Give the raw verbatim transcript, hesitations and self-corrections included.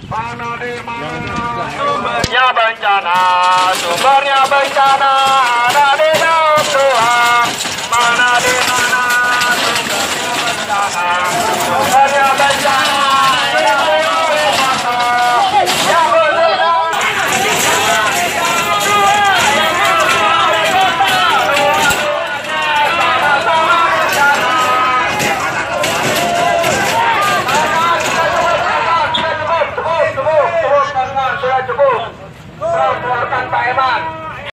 Mana di mana sumbernya bencana, sumbernya bencana ada di dalam Tuhan. Mana di mana